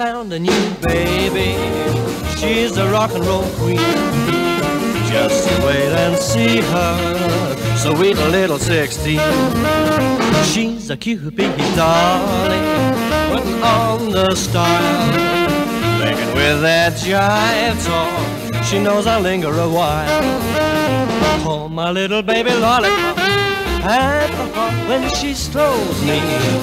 found a new baby. She's a rock and roll queen. Just you wait and see her, sweet little 16. She's a Cupid darling, putting on the style. Making with that jive talk, she knows I'll linger a while. Oh, my little baby lollipop, at the heart when she strolls me.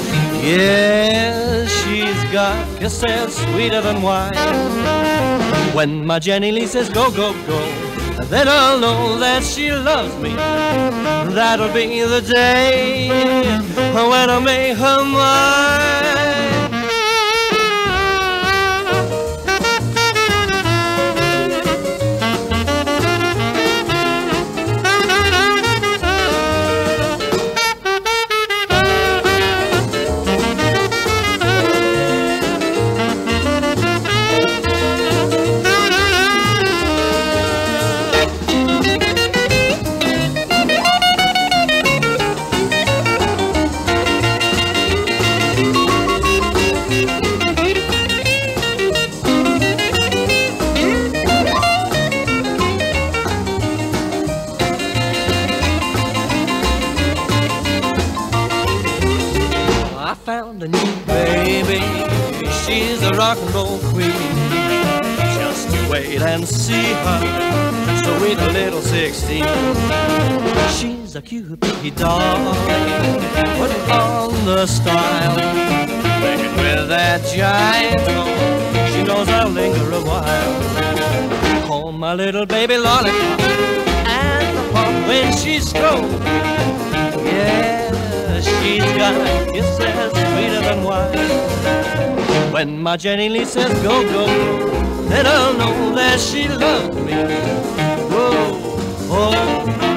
Yes, she's got kisses sweeter than wine. When my Jenny Lee says go, go, go, then I'll know that she loves me. That'll be the day when I make her mine. I found a new baby, she's a rock and roll queen. Just you wait and see her, sweet little 16. She's a Cupid darling, putting on the style. Making with that jive talk, she knows I'll linger a while. Oh, my little baby lollipop, and the pump when she strolls. Yeah, she's got kisses sweeter than wine. When my Jenny Lee says go, go, go, then I'll know that she loves me. Whoa, oh.